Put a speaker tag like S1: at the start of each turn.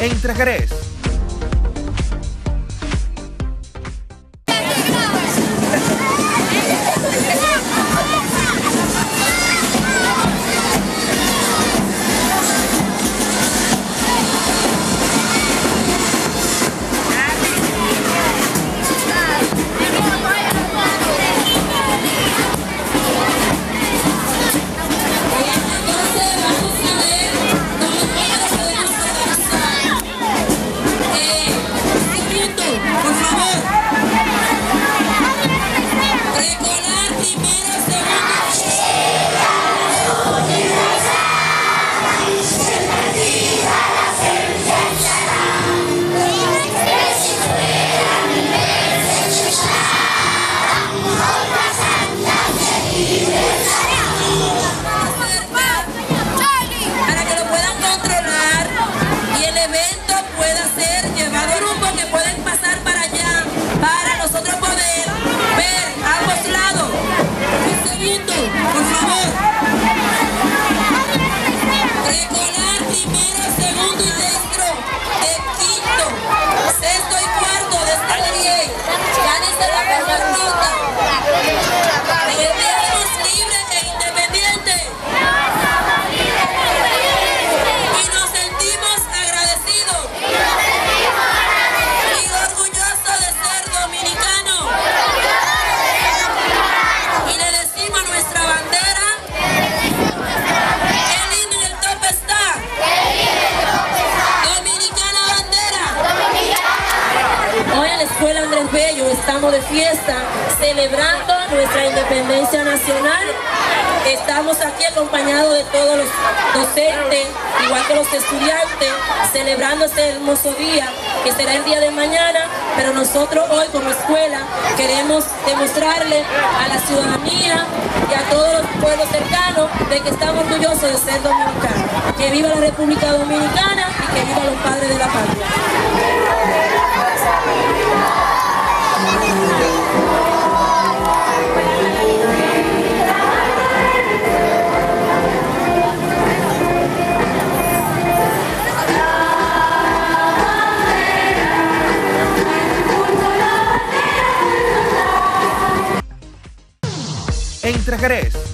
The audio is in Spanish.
S1: Entre Jerez.
S2: Estamos de fiesta celebrando nuestra independencia nacional. Estamos aquí acompañados de todos los docentes, igual que los estudiantes, celebrando este hermoso día que será el día de mañana, pero nosotros hoy como escuela queremos demostrarle a la ciudadanía y a todos los pueblos cercanos de que estamos orgullosos de ser dominicanos. Que viva la República Dominicana y que viva los padres de la patria.
S1: Entre Jerez.